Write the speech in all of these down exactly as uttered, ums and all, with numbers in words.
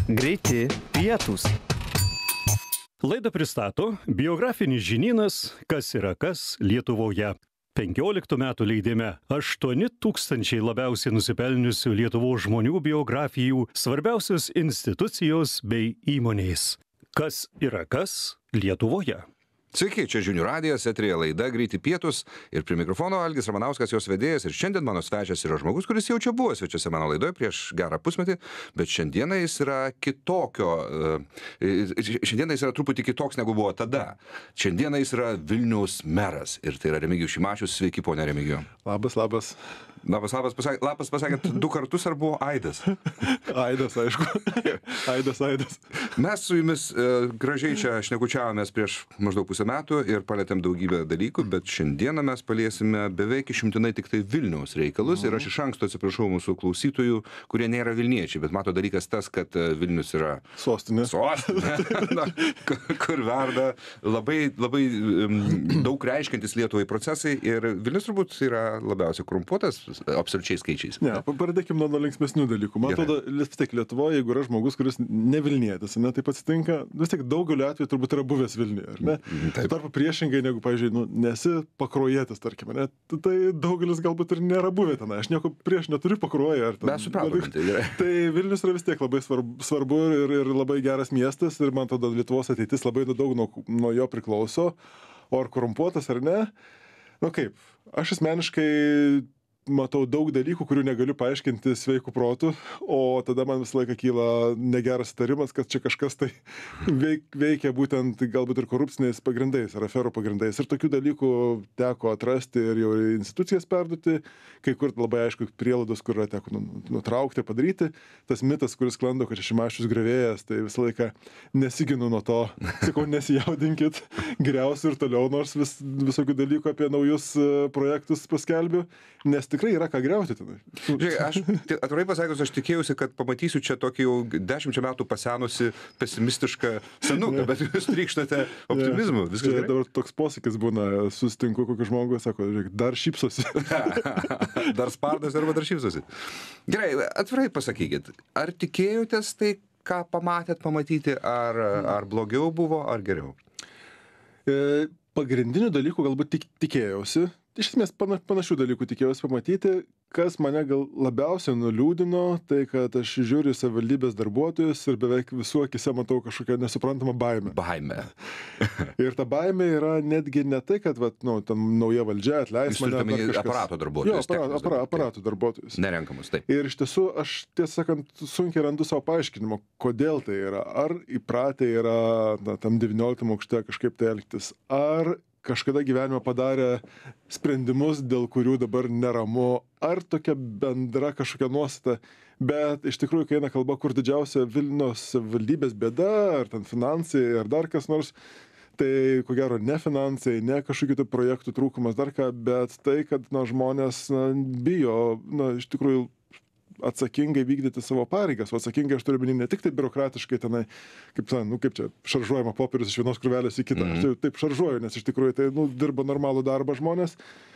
Greiti pietūs. Laidą pristato biografinis žinynas Kas yra kas Lietuvoje. penkioliktų metų leidime aštuoni tūkstančiai labiausiai nusipelniusių Lietuvos žmonių biografijų, svarbiausios institucijos bei įmonės. Kas yra kas Lietuvoje. Sveiki, čia Žinių radijas, eteryje laida Greiti pietūs ir prie mikrofono Algis Ramanauskas, jos vedėjas, ir šiandien mano svečias yra žmogus, kuris jau čia buvo svečiuose mano laidoje prieš gerą pusmetį, bet šiandieną jis yra kitokio, šiandieną jis yra truputį kitoks negu buvo tada. Šiandieną jis yra Vilniaus meras ir tai yra Remigijus Šimašius. Sveiki, ponia Remigijau. Labas, labas. Labas, labas, pasakė, labas pasakėt du kartus ar buvo Aidas? Aidas, aišku. Aidas, Aidas. Mes su jumis e, gražiai čia šnekučiavomės prieš maždaug pusę metų ir palėtėm daugybę dalykų, bet šiandieną mes paliesime beveik išimtinai tik tai Vilniaus reikalus. Ir aš iš anksto atsiprašau mūsų klausytojų, kurie nėra Vilniečiai, bet mato dalykas tas, kad Vilnius yra Sostinė. Sostinė, na, kur verda labai, labai um, daug reiškiantis Lietuvai procesai, ir Vilnius turbūt yra labiausiai korumpuotas absoliučiai skaičiais. Ne, pradėkim nuo, nuo linksmesnių dalykų. Man atrodo, vis tiek Lietuvoje, jeigu yra žmogus, kuris ne Vilnietis, ne, taip atsitinka, vis tiek daugeliu atveju turbūt yra buvęs Vilniuje, ar ne? Taip. Tarpu priešingai, negu, pavyzdžiui, nu, nesi Pakruojietis, tarkim, ne? Tai daugelis galbūt ir nėra buvę ten. Aš nieko prieš neturiu Pakruoją. Mes supratome. Tai, tai Vilnius yra vis tiek labai svarbu, svarbu ir, ir labai geras miestas, ir man atrodo, Lietuvos ateitis labai daug nuo, nuo jo priklauso. O ar korumpuotas ar ne? Nu kaip, aš asmeniškai matau daug dalykų, kurių negaliu paaiškinti sveikų protų, o tada man visą laiką kyla negeras įtarimas, kad čia kažkas tai veik, veikia būtent galbūt ir korupciniais pagrindais, ar aferų pagrindais. Ir tokių dalykų teko atrasti ir jau institucijas perduoti, kai kur labai aišku prielaidos, kur teko nutraukti, padaryti. Tas mitas, kuris sklando, kad Šimašius griovėjas, tai visą laiką nesiginu nuo to. Sakau, nesijaudinkit, griausiu ir toliau, nors vis, visokių dalykų apie naujus projektus paskelbiu, nes tikrai yra ką griauti tenai. Žiūrėk, aš atvirai pasakius, aš tikėjausi, kad pamatysiu čia tokį jau dešimčia metų pasenusi pesimistišką senuką, bet jūs trykštate optimizmu. Viskas gerai. Dabar toks posakis būna, susitinku kokį žmogų, sako, žiūrėk, dar šypsosi. Dar spardas arba dar šypsosi. Gerai, atvirai pasakykit, ar tikėjotės tai, ką pamatėt pamatyti, ar, ar blogiau buvo, ar geriau? E, pagrindinių dalykų galbūt tik, tikėjausi. Iš esmės panašių dalykų tikėjausi pamatyti. Kas mane gal labiausiai nuliūdino, tai kad aš žiūriu savivaldybės darbuotojus ir beveik visų akise matau kažkokią nesuprantamą baimę. Baimę. Ir ta baimė yra netgi ne tai, kad vat, nu, ten nauja valdžia atleis Jūs mane. Jūs turite aparato darbuotojus. Jo, aparato, aparato, aparato darbuotojus. Nerenkamus, taip. Ir iš tiesų aš, tiesą sakant, sunkiai randu savo paaiškinimo, kodėl tai yra. Ar įpratę yra na, tam devynioliktam aukšte kažkaip tai elgtis, ar kažkada gyvenime padarė sprendimus, dėl kurių dabar neramu, ar tokia bendra kažkokia nuostata. Bet iš tikrųjų, kai eina kalba, kur didžiausia Vilniaus valdybės bėda, ar ten finansai, ar dar kas nors, tai ko gero ne finansai, ne kažkokių tai projektų trūkumas, dar ką, bet tai, kad na, žmonės na, bijo, na, iš tikrųjų, atsakingai vykdyti savo pareigas. O atsakingai aš turiu minėti ne tik tai biurokratiškai tenai, kaip, ten, nu, kaip čia šaržuojama popierius iš vienos krūvelės į kitą. Mm-hmm. Aš tai, taip šaržuoju, nes iš tikrųjų tai nu, dirba normalų darbą žmonės,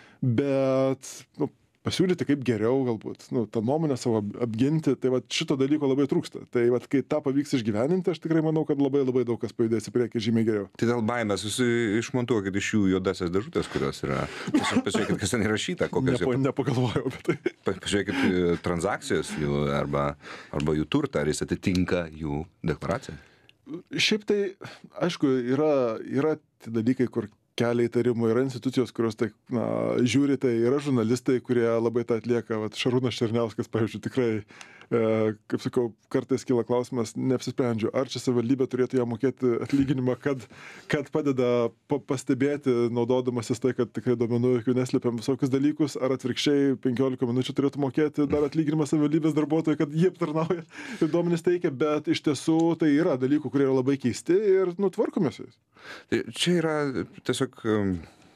bet nu, pasiūlyti kaip geriau galbūt, nu, tą nuomonę savo apginti, tai va šito dalyko labai trūksta. Tai va kai tą pavyks išgyveninti, aš tikrai manau, kad labai labai daug kas pajudės į priekį žymiai geriau. Tai dėl baimės jūs išmontuokit iš jų juodasias dėžutės, kurios yra. Pažiūrėkit, kas ten įrašyta, kokios Nepo, nepagalvojau apie tai. Pažiūrėkit transakcijos jų arba, arba jų turtą, ar jis atitinka jų deklaraciją. Šiaip tai, aišku, yra, yra dalykai, kur kelia įtarimų, yra institucijos, kurios tai, na, žiūri, tai yra žurnalistai, kurie labai tą atlieka. Vat Šarūnas Černiauskas, pavyzdžiui, tikrai, e, kaip sakau, kartais kyla klausimas, neapsisprendžiu, ar čia savivaldybė turėtų ją mokėti atlyginimą, kad, kad padeda pa, pastebėti, naudodamasis tai, kad tikrai duomenų jokių neslėpiam visokius dalykus, ar atvirkščiai penkiolika minučių turėtų mokėti dar atlyginimą savivaldybės darbuotojui, kad jie aptarnauja ir duomenys teikia, bet iš tiesų tai yra dalykų, kurie yra labai keisti ir nutvarkomės jais. Tai čia yra tiesiog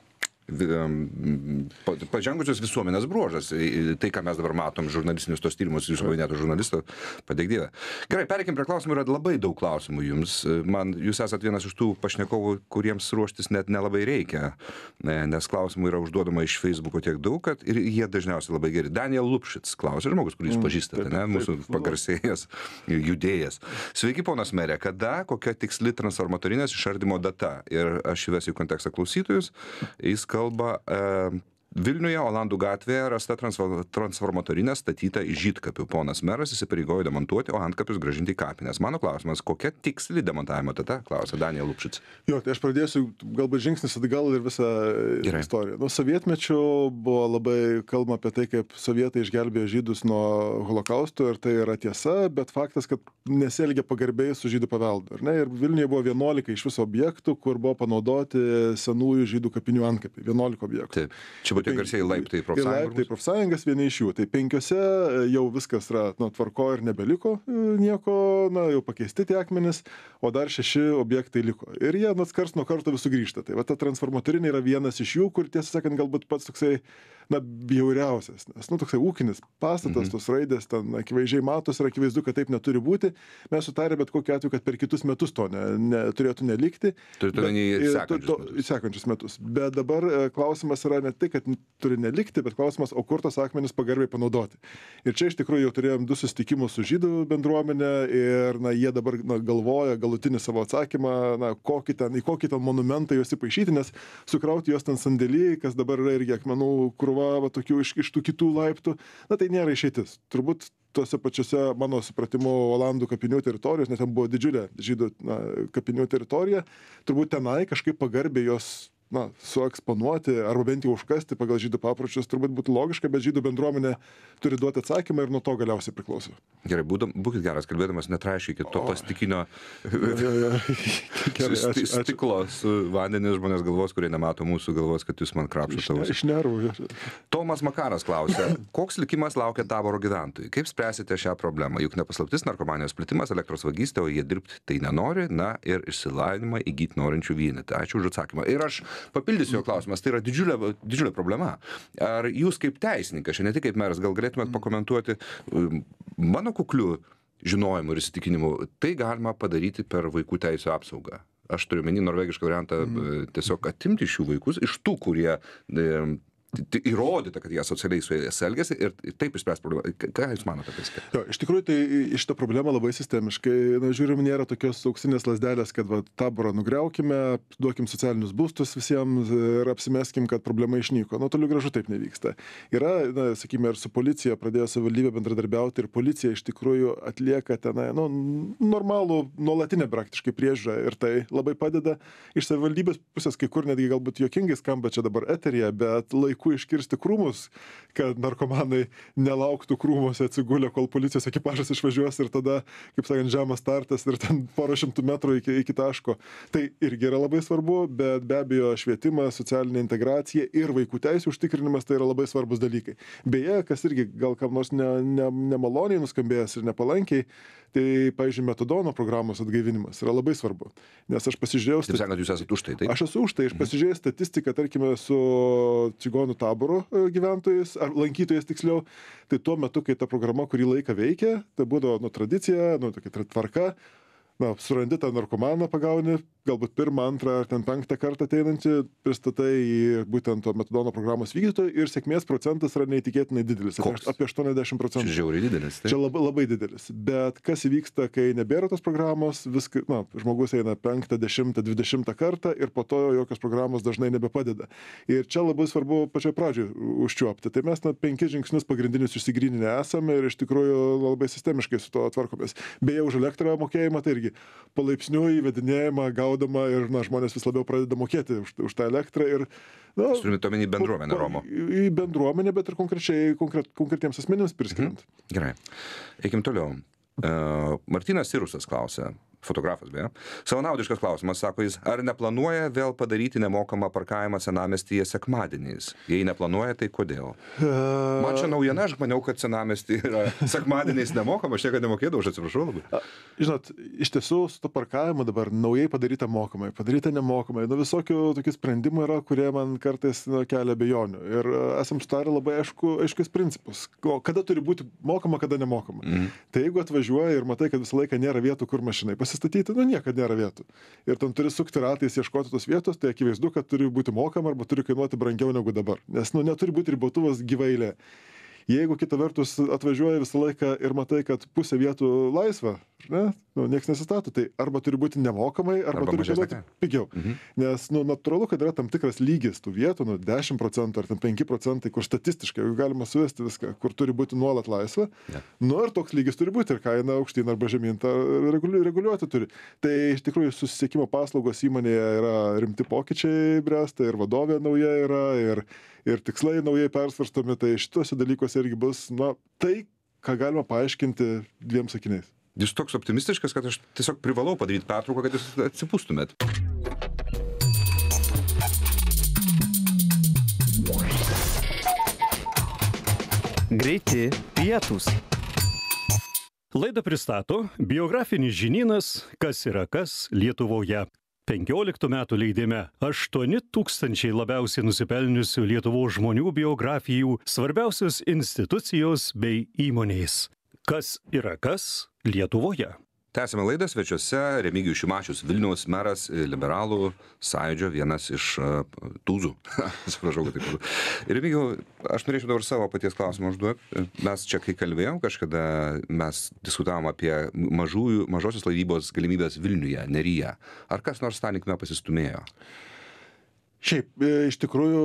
pažengusios visuomenės bruožas. Tai, ką mes dabar matom, žurnalistinius tos tyrimus, jūsų paminėtų žurnalistų, padėk Dieve. Gerai, pereikim prie klausimų, yra labai daug klausimų jums. Man, jūs esat vienas iš tų pašnekovų, kuriems ruoštis net nelabai reikia, nes klausimų yra užduodama iš Facebooko tiek daug, kad ir jie dažniausiai labai geri. Daniel Lupšits klausia, žmogus, kurį jūs pažįstate, ne, mūsų pagarsėjęs judėjas. Sveiki, ponas merė, kada, kokia tiksli transformatorinės išardymo data? Ir aš įvesiu į kontekstą klausytojus. Jis kalba e, Vilniuje, Olandų gatvėje rasta transformatorinė statyta iš žydkapių. Ponas meras įsipareigojo demontuoti, o antkapius grąžinti į kapines. Mano klausimas, kokia tiksli demontavimo data? Klausia Daniel Lupšits. Jo, tai aš pradėsiu galbūt žingsnis atgal ir visą Gerai. Istoriją. Nu, sovietmečiu buvo labai kalbama apie tai, kaip sovietai išgelbėjo žydus nuo holokausto ir tai yra tiesa, bet faktas, kad nesielgė pagarbiai su žydų paveldu. Ir Vilniuje buvo vienuolika iš viso objektų, kur buvo panaudoti senųjų žydų kapinių antkapiai. vienuolika objektų. Taip. Čia buvo tie garsiai laiptai profsąjungos. Laiptai profsąjungas, vieni iš jų. Tai penkiose jau viskas yra nu, tvarko ir nebeliko nieko, na, jau pakeisti tie akmenys, o dar šeši objektai liko. Ir jie nu, kars nuo karto vis sugrįžta. Tai va ta transformatorinė yra vienas iš jų, kur tiesą sakant galbūt pats toksai na, bjauriausias, nes, nu, toksai ūkinis pastatas, mhm. tos raidės, ten akivaizdžiai matos ir akivaizdu, kad taip neturi būti. Mes sutarė bet kokiu atveju, kad per kitus metus to ne, ne, turėtų nelikti. Turėtų bet, sekančius, to, to, sekančius metus. Bet dabar klausimas yra ne tai, kad turi nelikti, bet klausimas, o kur tos akmenis pagarbiai panaudoti. Ir čia iš tikrųjų jau turėjom du susitikimus su žydų bendruomenė ir na, jie dabar na, galvoja galutinį savo atsakymą, na, kokį ten, į kokį ten monumentą juos įpaišyti, nes sukrauti juos ten sandėlį, kas dabar yra irgi akmenų krūva, va, tokių iš, iš tų kitų laiptų, na tai nėra išeitis. Turbūt tuose pačiuose, mano supratimu, Olandų kapinių teritorijos, nes ten buvo didžiulė žydų na, kapinių teritorija, turbūt tenai kažkaip pagarbiai jos na, sueksponuoti arba bent jau užkasti pagal žydų papročius turbūt būtų logiška, bet žydų bendruomenė turi duoti atsakymą ir nuo to galiausiai priklauso. Gerai, būdam, būkit geras, kalbėdamas netraiškite to plastikinio stiklo su vandenis žmonės galvos, kurie nemato mūsų galvos, kad jūs man krapšote tavo. Iš nervų. Tomas Makaras klausia, koks likimas laukia Taboro gyventojų? Kaip spręsite šią problemą? Juk nepaslaptis narkomanijos plitimas, elektros vagystė, o jie dirbti tai nenori, na ir išsilavinimą įgyti norinčių vienyti. Ačiū už atsakymą. Ir aš papildysiu jo klausimas, tai yra didžiulė, didžiulė problema. Ar jūs kaip teisininkas, šiandien tik kaip meras, gal galėtumėt pakomentuoti mano kukliu žinojimu ir įsitikinimu, tai galima padaryti per vaikų teisų apsaugą. Aš turiu menį norvegišką variantą mm. tiesiog atimti šių vaikus, iš tų, kurie e, įrodyta, kad jie socialiai su jais elgiasi ir taip išspręs problemą. Ką jūs manote apie tai? Jo, iš tikrųjų, tai iš tą problemą labai sistemiškai, na, žiūrim, nėra tokios auksinės lasdelės, kad va, Taborą nugriaukime, duokim socialinius būstus visiems ir apsimeskim, kad problema išnyko. Nu, toliau gražu taip nevyksta. Yra, na, sakykime, ir su policija pradėjo savivaldybė bendradarbiauti ir policija iš tikrųjų atlieka tenai, nu, normalų, nuolatinę praktiškai priežiūrą ir tai labai padeda. Iš savivaldybės pusės kai kur netgi galbūt juokingai skamba čia dabar eteryje, bet laiku iškirsti krūmus, kad narkomanai nelauktų krūmuose atsigulę, kol policijos ekipažas išvažiuos ir tada, kaip sakant, žemas startas ir ten porą šimtų metrų iki, iki taško. Tai irgi yra labai svarbu, bet be abejo švietimas, socialinė integracija ir vaikų teisų užtikrinimas tai yra labai svarbus dalykai. Beje, kas irgi gal kam nors ne, ne, nemaloniai nuskambėjęs ir nepalankiai, tai, pavyzdžiui, metodono programos atgaivinimas yra labai svarbu. Nes aš pasižiūrėjau... Taip sakant, jūs esate už tai, taip? Aš esu už tai. Aš pasižiūrėjau statistiką, tarkime, su Čigonų Taboro gyventojais, ar lankytojais tiksliau, tai tuo metu, kai ta programa kurį laiką veikia, tai būdavo nu, tradicija, nu, tokia tvarka, na, surandi tą narkomaną, pagauni, galbūt pirmą, antrą ar ten penktą kartą ateinantį, pristatai į būtent to metodono programos vykdytojų ir sėkmės procentas yra neįtikėtinai didelis. Koks? Apie aštuoniasdešimt procentų. Čia žiauriai didelis. Tai? Čia labai, labai didelis. Bet kas įvyksta, kai nebėra tos programos, viską, na, žmogus eina penktą, dešimtą, dvidešimtą kartą ir po to jokios programos dažnai nebepadeda. Ir čia labai svarbu pačioj pradžioj užčiuopti. Tai mes na, penkis žingsnius pagrindinius išsigryninę esame ir iš tikrųjų labai sistemiškai su to tvarkomės. Beje, už elektrą mokėjimą tai irgi palaipsniui įvedinėjama, gaudama ir na, žmonės vis labiau pradeda mokėti už, už tą elektrą. Ir, na, turime omeny bendruomenę Romo. Į bendruomenę, bet ir konkrečiai konkret, konkretiems asmenims priskiriant. Mhm. Gerai. Eikim toliau. Uh, Martynas Sirusas klausia, fotografas beje. Savanaudiškas klausimas, sako jis, ar neplanuoja vėl padaryti nemokamą parkavimą senamiestyje sekmadieniais? Jei neplanuoja, tai kodėl? Man čia naujiena, aš maniau, kad senamiestyje yra sekmadieniais nemokama, aš niekada nemokėdavau, aš atsiprašau labai. Žinot, iš tiesų su to parkavimu dabar naujai padaryta mokamai, padaryta nemokamai. Nu, visokių tokių sprendimų yra, kurie man kartais nu, kelia abejonių. Ir esam sutarę labai aišku, aiškius principus. O kada turi būti mokama, kada nemokama. Mm. Tai jeigu atvažiuoji ir matai, kad visą laiką nėra vietų, kur mašinai pasistatyti, nu niekada nėra vietų. Ir ten turi sukti ratais, ieškoti tos vietos, tai akivaizdu, kad turi būti mokama arba turi kainuoti brangiau negu dabar. Nes nu, neturi būti ribotuvas gyvailė. Jeigu kita vertus atvažiuoji visą laiką ir matai, kad pusė vietų laisva, ne, nu, nieks nesistato, tai arba turi būti nemokamai, arba, arba turi kainuoti pigiau. Mhm. Nes nu, natūralu, kad yra tam tikras lygis tų vietų, nu, dešimt procentų ar ten penki procentai, kur statistiškai galima suvesti viską, kur turi būti nuolat laisva. Ja. Nu ir toks lygis turi būti ir kaina aukštyn arba žemyn tą reguliuoti, reguliuoti turi. Tai iš tikrųjų susisiekimo paslaugos įmonėje yra rimti pokyčiai bręsta ir vadovė nauja yra ir, ir tikslai naujai persvarstomi, tai šituose dalykuose irgi bus, na, tai, ką galima paaiškinti dviem sakiniais. Jūs toks optimistiškas, kad aš tiesiog privalau padaryti pertrauką, kad jūs atsipūstumėt. Greiti pietūs. Laidą pristato biografinis žinynas Kas yra kas Lietuvoje. penkioliktų metų leidime aštuoni tūkstančiai labiausiai nusipelniusių Lietuvos žmonių biografijų, svarbiausios institucijos bei įmonės. Kas yra kas Lietuvoje? Tęsime laidą, svečiuose Remigijus Šimašius, Vilniaus meras, liberalų sąjūdžio vienas iš uh, tūzų. Atsiprašau, kad taip. Remigijau, aš norėčiau dabar savo paties klausimą užduoti. Mes čia, kai kalbėjom, kažkada mes diskutavom apie mažųjų, mažosios laivybos galimybės Vilniuje, Neryje. Ar kas nors tą linkme pasistumėjo? Šiaip, iš tikrųjų,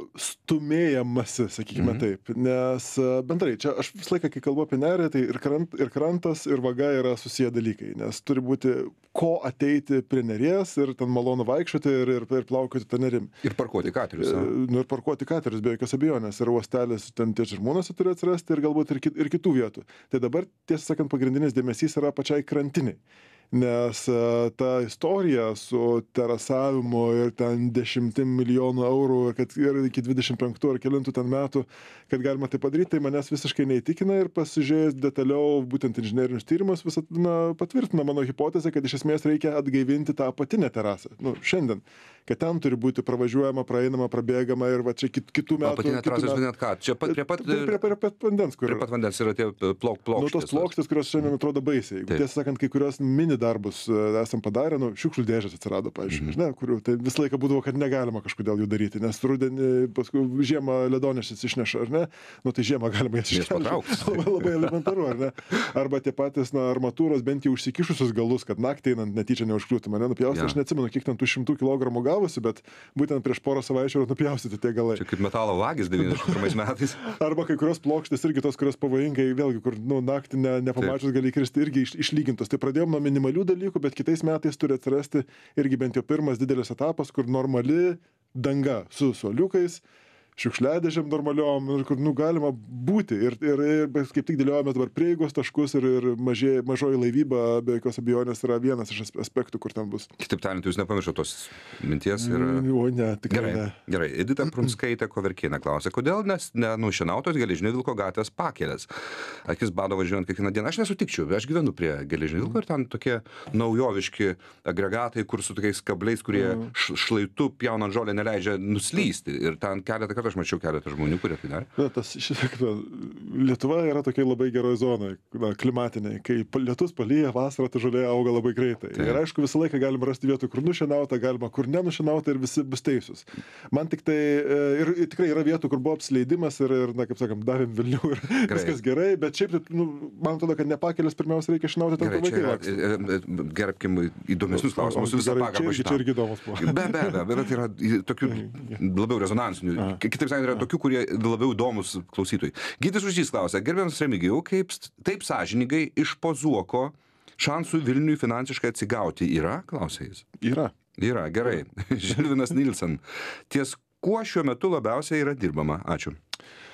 stumėjamasi, sakykime mm-hmm. taip, nes bendrai, čia aš visą laiką, kai kalbu apie nerį, tai ir, krant, ir krantas, ir vaga yra susiję dalykai, nes turi būti ko ateiti prie neries ir ten malonu vaikščioti ir, ir, ir plaukioti tą nerim. Ir parkuoti katerius. Nu, ir parkuoti katerius, be jokios abejonės, ir uostelis ten tie žmonėse turi atsirasti ir galbūt ir, kit, ir kitų vietų. Tai dabar, tiesą sakant, pagrindinis dėmesys yra pačiai krantiniai. Nes uh, ta istorija su terasavimu ir ten dešimtim milijonų eurų, kad ir iki dvidešimt penktų ar kelintų ten metų, kad galima tai padaryti, tai manęs visiškai neįtikina ir pasižiūrėjus detaliau būtent inžinerinius tyrimus visą na, patvirtina mano hipotezę, kad iš esmės reikia atgaivinti tą apatinę terasą. Nu, šiandien, kad ten turi būti pravažiuojama, praeinama, prabėgama ir va čia kit, kitų metų. Apatinė terasa, žinot ką, čia pat, prie pat, prie, prie, prie pat vandens, kur prie pat vandens yra tie plok, plokštės. Nu, tos plokštės, kurios šiandien atrodo baisiai. Tiesą sakant, kai kurios mini darbus esam padarę, nu, šiukšlių dėžės atsirado, pavyzdžiui, mm-hmm. žinai, kurių tai visą laiką būdavo, kad negalima kažkodėl jų daryti, nes rudenį, paskui žiemą ledonešis išneša, ar ne, nu tai žiemą galima jas iškelti. labai, labai elementaru, ar ne? Arba tie patys, na, armatūros bent jau užsikišusius galus, kad naktį einant netyčia neužkliūtų mane nupjausti, ja. Aš neatsimenu, kiek ten tų šimtų kilogramų gavosi, bet būtent prieš porą savaičių nupjaustyti tie galai. Čia kaip metalo vagis devyniasdešimt pirmais metais. Arba kai kurios plokštės irgi tos, kurios pavojingai, vėlgi, kur, nu, naktį ne, nepamačius gali kristi, irgi iš, išlygintos. Tai pradėjom nuo minimalių dalykų, bet kitais metais turi atsirasti irgi bent jau pirmas didelis etapas, kur normali danga su suoliukais, šiukšliadėžėm normaliom, ir kur, nu, galima būti. Ir, ir, ir kaip tik dėliojame dabar prieigos taškus ir, ir mažė, mažoji laivyba, be jokios abejonės, yra vienas iš aspektų, kur ten bus. Kitaip tariant, jūs nepamiršote tos minties ir... O ne, tikrai gerai, ne. Gerai, Edita Prunskaitė Koverkienė klausė, kodėl nes nenušienautos Geležinio Vilko gatvės pakelės? Akis bado važiuojant kiekvieną dieną. Aš nesutikčiau, aš gyvenu prie Geležinio Vilko ir ten tokie naujoviški agregatai, kur su tokiais kabliais, kurie mm. šlaitu pjaunant žolę neleidžia nuslysti. Ir ten keletą kartų aš mačiau keletą žmonių, kurie tai darė. Na, tas, šiek, Lietuva yra tokia labai geroj zonai, na, klimatiniai. Kai lietus palyja, vasarą ta žolė auga labai greitai. Tai. Ir aišku, visą laiką galima rasti vietų, kur nušienauta, galima kur nenušienauta ir visi bus teisūs. Man tik tai, ir, ir tikrai yra vietų, kur buvo apsileidimas ir, ir na, kaip sakam, davėm Vilnių ir gerai. Viskas gerai, bet šiaip, nu, man atrodo, kad nepakelės pirmiausia reikia šienauti tam, kur vaikai laksto. Gerbkim įdomesnius klausimus, visą pagarbą šitam. Čia irgi įdomus buvo. Be, be, be, bet yra tokių labiau rezonansinių. Kitaip sakant, yra tokių, kurie labiau įdomus klausytojai. Gytis Uždys klausia, gerbiamas Remigijau, kaip taip sąžiningai iš po zuoko šansų Vilniui finansiškai atsigauti yra, klausia jis. Yra. Yra, gerai. Žilvinas Nilsen. Ties kuo šiuo metu labiausiai yra dirbama? Ačiū.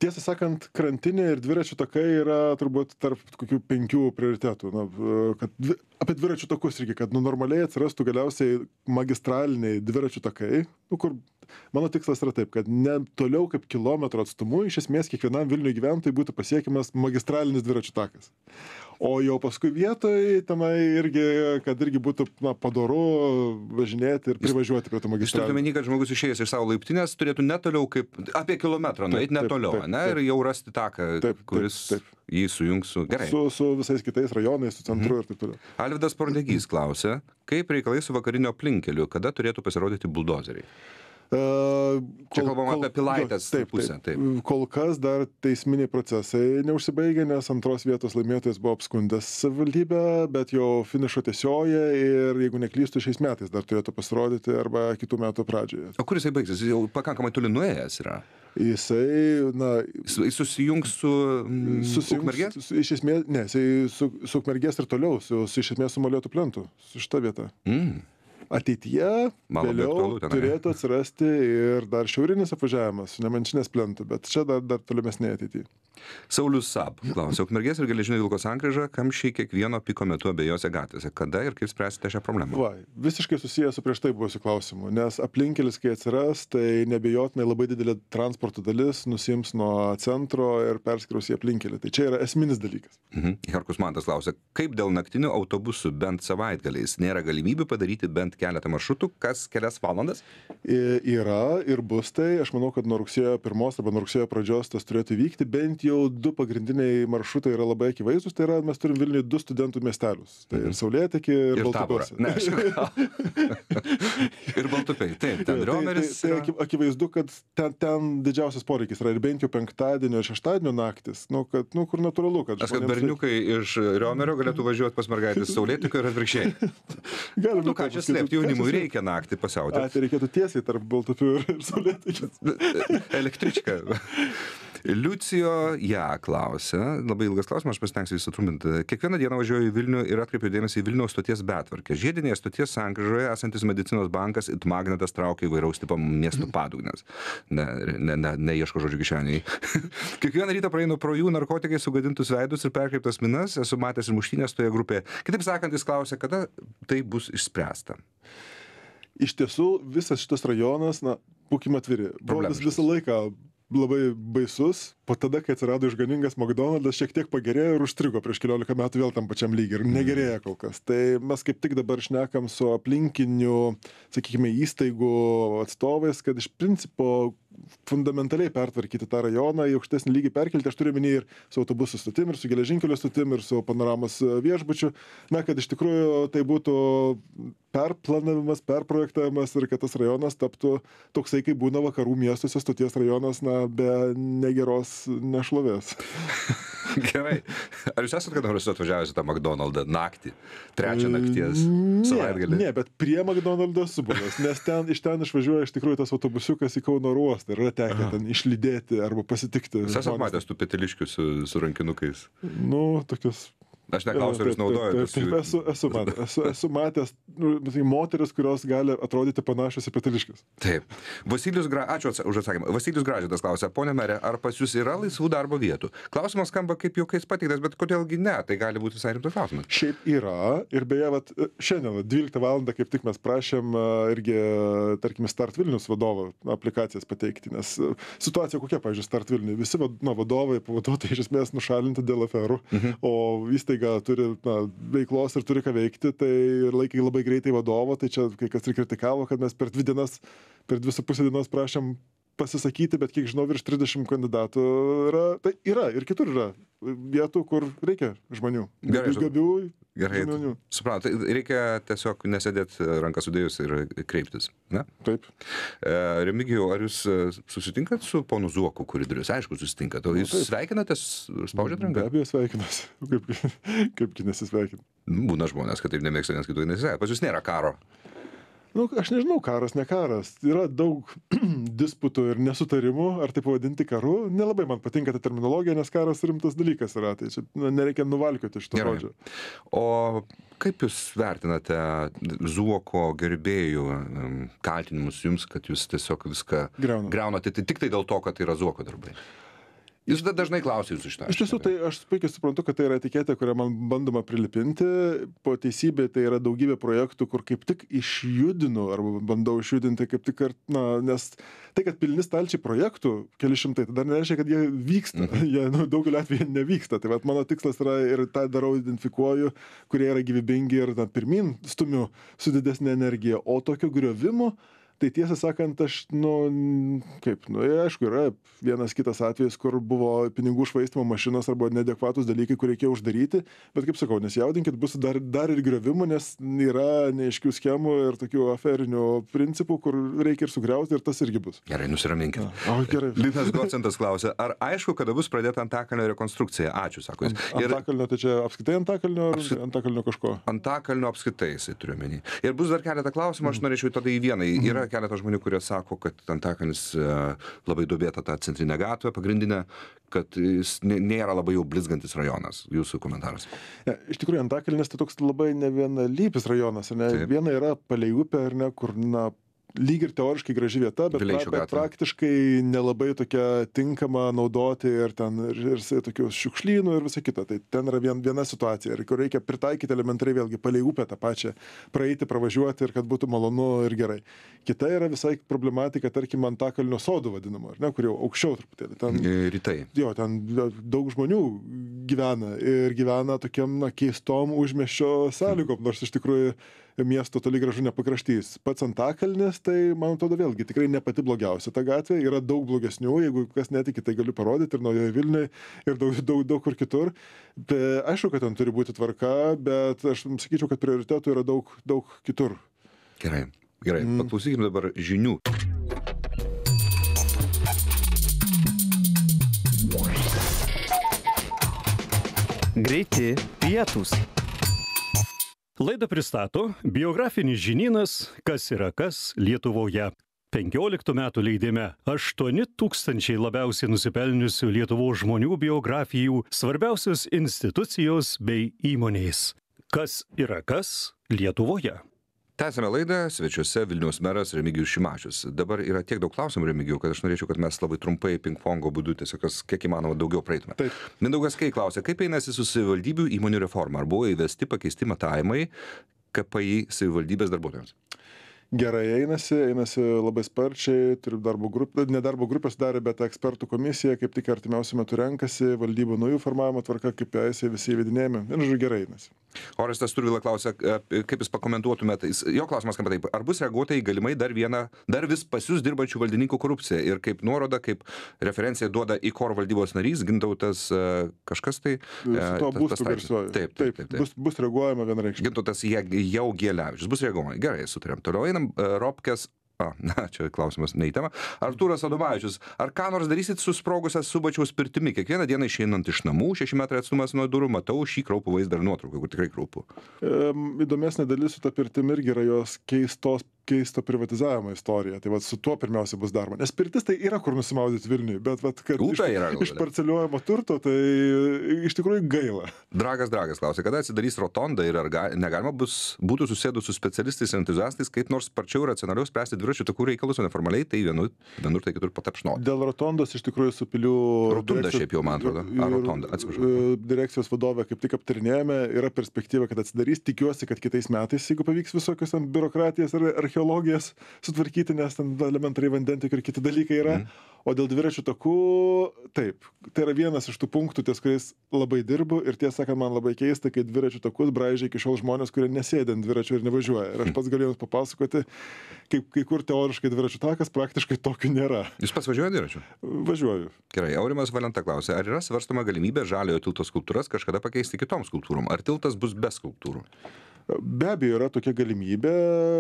Tiesą sakant, krantinė ir dviračių takai yra turbūt tarp kokių penkių prioritetų. Na, kad dvi, apie dviračių takus reikia, kad nu, normaliai atsirastų galiausiai magistraliniai dviračių takai, nu, kur mano tikslas yra taip, kad ne toliau kaip kilometro atstumu iš esmės kiekvienam Vilniuje gyventojui būtų pasiekiamas magistralinis dviračių takas. O jau paskui vietoj tenai irgi, kad irgi būtų na, padoru važinėti ir privažiuoti prie to Jūs magistralio. turite menį, kad žmogus išėjęs iš savo laiptinės turėtų netoliau kaip apie kilometrą nueiti netoliau, taip, ne? taip. Ir jau rasti taką, Taip, kuris taip, taip. jį sujungs su... Gerai. Su, su visais kitais rajonais, su centru Mhm. ir taip toliau. Alvydas Pordegys klausia, kaip reikalai su vakarinio aplinkeliu, kada turėtų pasirodyti buldozeriai? Uh, Čia kalbam apie Pilaitės taip, pusę, taip. taip. Kol kas dar teisminiai procesai neužsibaigė, nes antros vietos laimėtojas buvo apskundęs savivaldybę, bet jau finišo tiesioje ir jeigu neklystu, šiais metais dar turėtų pasirodyti arba kitų metų pradžioje. O kur jisai baigsis? Jis jau pakankamai toli nuėjęs yra. Jisai, na, Jis susijungs su mm, susijungs- Ukmergės? su- Iš esmės, ne, jisai su, su Ukmergės ir toliau, su, su iš esmės su Molėtų plentu, su šita vieta. Mm. Ateityje Man labai vėliau aktualu tenai. turėtų atsirasti ir dar šiaurinis apvažiavimas su Nemenčinės plentu, bet čia dar, dar tolimesnėje ateityje. Saulius Sab klausia, Ukmergės ir Geležinio Vilko sankryža, kamščiai kiekvieno piko metu abiejose gatvėse. Kada ir kaip spręsite šią problemą? Va, visiškai susijęs su prieš tai buvusiu klausimu, nes aplinkelis, kai atsiras, tai nebejotinai labai didelė transporto dalis nusims nuo centro ir perskriaus į aplinkelį. Tai čia yra esminis dalykas. Mhm. Herkus Mantas klausia, kaip dėl naktinių autobusų bent savaitgaliais nėra galimybių padaryti bent keletą maršrutų, kas kelias valandas? I- Yra ir bus tai, aš manau, kad nuo rugsėjo pirmos arba nuo rugsėjo pradžios tas turėtų vykti, bent jau du pagrindiniai maršrutai yra labai akivaizdus, tai yra mes turim Vilniuje du studentų miestelius. Tai ir Saulėtekį, ir, Ir Taborą. Baltupiuose. Ne, aišku. Ir Baltupiai. Taip, ten Tai- Riomeris. Tai, tai yra- aki- akivaizdu, kad ten, ten didžiausias poreikis yra ir bent jau penktadienio ir šeštadienio naktis, nu, kad, nu, kur natūralu, kad... Aš kad žmonėms berniukai iš Riomerio galėtų važiuoti pas mergaitės Saulėtekio ir atvirkščiai. reikia- Gali Nu būt ką, taip, čia paskui- slėpti, jaunimui ką čia reikia naktį slėpti? pasiaudyti. A, tai reikėtų tiesiai tarp Baltupių ir, ir Saulėtekio. Električka. Liucijo ją klausia, labai ilgas klausimas, aš pasitengsiu jį sutrumpinti. Kiekvieną dieną važiuoju į Vilnių ir atkreipiu dėmesį į Vilniaus stoties betvarkę. Žiedinėje stoties sankryžoje esantis medicinos bankas it magnetas traukia įvairaus tipo miestų padugnes. Ne, ne, ne, neieško žodžių kišeniai. Kiekvieną rytą praeinu pro jų narkotikai sugadintus veidus ir perkreiptas minas, esu matęs ir muštynės toje grupėje. Kitaip sakant, jis klausia, kada tai bus išspręsta. Iš tiesų, visas šitas rajonas, na, būkime atviri, buvo vis, visą laiką labai baisus, po tada, kai atsirado išganingas McDonald's, šiek tiek pagerėjo ir užstrigo prieš keliolika metų vėl tam pačiam lygiai ir negerėja kol kas. Tai mes kaip tik dabar šnekam su aplinkinių, sakykime, įstaigų atstovais, kad iš principo fundamentaliai pertvarkyti tą rajoną, į aukštesnį lygį perkelti, aš turiu minį ir su autobusų stotim, ir su geležinkelio stotim, ir su panoramos viešbučiu, na, kad iš tikrųjų tai būtų perplanavimas, perprojektavimas ir kad tas rajonas taptų toksai, kaip būna vakarų miestuose stoties rajonas, na, be negeros nešlovės. Gerai. Ar jūs esate kada nors atvažiavęs į tą McDonald'ą naktį? Trečią nakties savaitgalį? Ne, bet prie McDonald'o esu buvęs, nes ten, iš ten išvažiuoja iš tikrųjų tas autobusiukas į Kauno oro uostą ir yra tekę ten išlydėti arba pasitikti. Jūs esate žmones. matęs tų peteliškių su, su rankinukais? Nu, tokius. Aš neklausiu, ar jūs Taip, taip, naudojatės taip, jų. taip, esu, esu, matęs, esu, esu matęs nu, tai moteris, kurios gali atrodyti panašios į peteliškius. Taip. Vasilijus Gra... Ačiū atsa- už atsakymą. Vasilijus Gražytas klausia, ponė merė, ar pas jūs yra laisvų darbo vietų? Klausimas skamba kaip juokais pateiktas, bet kodėlgi ne? Tai gali būti visai rimtas klausimas. Šiaip yra ir beje, vat, šiandien vat, dvyliktą valandą kaip tik mes prašėm a, irgi, tarkime, Start Vilnius vadovo aplikacijas pateikti, nes a, situacija kokia, pavyzdžiui, Start Vilnius. Visi vad- na, vadovai, pavaduotojai iš esmės nušalinti dėl aferų, mhm. o įstaiga turi na, veiklos ir turi ką veikti, tai ir laikai labai greitai vadovo, tai čia kai kas ir kritikavo, kad mes per dvi dienas, per dvi su pusę dienos prašėm pasisakyti, bet kiek žinau, virš trisdešimt kandidatų yra, tai yra ir kitur yra vietų, kur reikia žmonių. Gerai, Gabių, gabių Gerai, žmonių. suprantu, tai reikia tiesiog nesėdėti ranką sudėjus ir kreiptis. Ne? Taip. E, Remigijau, ar jūs e, susitinkat su ponu Zuoku koridorius? Aišku, susitinkat. O jūs taip. sveikinatės, spaudžiat Be ranką? abejo sveikinuosi. Kaip, kaipgi nesisveikinu. Būna žmonės, kad taip nemėgsta vienas kitų nesisveikina. Pas jūs nėra karo. Nu, aš nežinau, karas, ne karas. Yra daug disputų ir nesutarimų, ar tai pavadinti karu. Nelabai man patinka ta terminologija, nes karas rimtas dalykas yra. Tai čia na, nereikia nuvalkioti šito Gerai. žodžio. O kaip jūs vertinate Zuoko gerbėjų em, kaltinimus jums, kad jūs tiesiog viską Griaunam. griaunate tik tai dėl to, kad tai yra Zuoko darbai? Jūs tada dažnai klausia jūsų šitą. Iš tiesų, tai aš puikiai suprantu, kad tai yra etiketė, kurią man bandoma prilipinti. Po teisybė tai yra daugybė projektų, kur kaip tik išjudinu arba bandau išjudinti kaip tik, ar, na, nes tai, kad pilni stalčiai projektų, keli šimtai, tai dar nereiškia, kad jie vyksta. Mhm. Jie, nu, daugeliu atveju nevyksta. Tai vat, mano tikslas yra ir tą darau, identifikuoju, kurie yra gyvybingi ir na, pirmin stumiu su didesnė energija. O tokio griovimo, tai tiesą sakant, aš, nu, kaip, nu, aišku, yra vienas kitas atvejis, kur buvo pinigų švaistimo mašinos arba neadekvatus dalykai, kur reikėjo uždaryti, bet kaip sakau, nesijaudinkit, bus dar, dar ir griovimų, nes yra neaiškių schemų ir tokių aferinių principų, kur reikia ir sugriauti, ir tas irgi bus. Gerai, nusiraminkit. O, gerai. Linas Gocentas klausia, ar aišku, kada bus pradėta Antakalnio rekonstrukcija? Ačiū, sako jis. Ir... Antakalnio, tai čia apskritai Antakalnio ar Apskri... Antakalnio kažko? Antakalnio apskritai, jisai turiu menį. Ir bus dar keletą klausimų, aš norėčiau tada į vieną. Mm. Yra keletas žmonių, kurie sako, kad Antakalnis labai duobėta tą centrinę gatvę pagrindinę, kad jis nėra labai jau blizgantis rajonas. Jūsų komentaras. Ja, iš tikrųjų, Antakalnis tai toks labai nevienalypis rajonas. Ne? Viena yra palei upę, ar ne, kur, na, lyg ir teoriškai graži vieta, bet, pra, bet praktiškai nelabai tokia tinkama naudoti ir ten ir, ir tokių šiukšlynų ir visa kita. Tai ten yra vien, viena situacija, ir kur reikia pritaikyti elementariai vėlgi palei upę tą pačią, praeiti, pravažiuoti ir kad būtų malonu ir gerai. Kita yra visai problematika, tarkim, Antakalnio sodų vadinamo, ar ne, kur jau aukščiau truputėlį. Ten, rytai. Jo, ten daug žmonių gyvena ir gyvena tokiam, na, keistom užmiesčio sąlygom, nors iš tikrųjų miesto toli gražu nepakraštys. Pats Antakalnis, tai, man atrodo, vėlgi tikrai ne pati blogiausia ta gatvė, yra daug blogesnių, jeigu kas netiki, tai galiu parodyti ir Naujoje Vilniuje, ir daug, daug, daug kur kitur. Tai aišku, kad ten turi būti tvarka, bet aš sakyčiau, kad prioritetų yra daug, daug kitur. Gerai, gerai, mm. paklausykime dabar žinių. Greiti pietūs. Laidą pristato biografinis žinynas Kas yra kas Lietuvoje. penkioliktų metų leidime aštuoni tūkstančiai labiausiai nusipelniusių Lietuvos žmonių biografijų, svarbiausios institucijos bei įmonės. Kas yra kas Lietuvoje. Tęsime laidą, svečiuose Vilniaus meras Remigijus Šimašius. Dabar yra tiek daug klausimų, Remigijau, kad aš norėčiau, kad mes labai trumpai ping-pongo būdu tiesiog kiek įmanoma daugiau praeitume. Taip. Mindaugas Kai klausia, kaip einasi su savivaldybių įmonių reforma? Ar buvo įvesti pakeisti matavimai K P I savivaldybės darbuotojams? Gerai einasi, einasi labai sparčiai, turiu darbo grupę, ne darbo grupę sudarė, bet ekspertų komisija, kaip tik artimiausiu metu renkasi, valdybų naujų formavimo tvarka, kaip jais visi įvedinėjami. Ir žodžiu, gerai einasi. Orestas Turvila klausia, kaip jūs pakomentuotumėte, jo klausimas skamba taip, ar bus reaguota į galimai dar vieną, dar vis pas jūs dirbančių valdininkų korupciją ir kaip nuoroda, kaip referencija duoda į KOR valdybos narys, Gintautas kažkas tai. Su to būstų garsuoju. Taip, taip, taip, taip. Bus, bus reaguojama vienareikšmiai. Gintautas Jaugėlevičius, bus reaguojama. Gerai, sutarėm. Toliau einam, Ropkės. A, na, čia klausimas ne į temą. Artūras Adomavičius, ar ką nors darysit su sprogusią Subačiaus pirtimi? Kiekvieną dieną išeinant iš namų, šeši metrai atstumas nuo durų, matau šį kraupų vaizdą ir nuotrauką, kur tikrai kraupų. E, įdomesnė dalis su ta pirtimi irgi yra jos keistos, keisto privatizavimo istorija. Tai vat su tuo pirmiausia bus daroma. Nes pirtis tai yra kur nusimaudyti Vilniui, bet vat, kad Upė iš, yra, iš parceliuojamo turto, tai iš tikrųjų gaila. Dragas Dragas klausia, kada atsidarys rotonda ir ar ga, negalima bus būtų susėdus su specialistais ir entuziastais, kaip nors sparčiau ir racionaliau spręsti dviračių takų reikalus, o neformaliai tai vienur, vienur tai kitur patapšnoti. Dėl rotondos iš tikrųjų su pilių Rotunda šiaip jau, man atrodo. Ar rotonda, atsiprašau. Direkcijos vadovė kaip tik aptarinėjame, yra perspektyva, kad atsidarys. Tikiuosi, kad kitais metais, jeigu pavyks visokios biurokratijas ar archeologijas sutvarkyti, nes ten elementariai vandentikių ir kiti dalykai yra. Mm. O dėl dviračių takų, taip, tai yra vienas iš tų punktų, ties kuriais labai dirbu ir tiesą sakant, man labai keista, kai dviračių takus braižia iki šiol žmonės, kurie nesėdė ant dviračių ir nevažiuoja. Ir aš pats galėjau jums papasakoti, kaip kai kur teoriškai dviračių takas, praktiškai tokių nėra. Jūs pats važiuojate dviračiu? Važiuoju. Gerai, Aurimas Valenta klausia, ar yra svarstoma galimybė Žaliojo tilto skulptūras kažkada pakeisti kitom skulptūrom? Ar tiltas bus be skulptūrų? Be abejo, yra tokia galimybė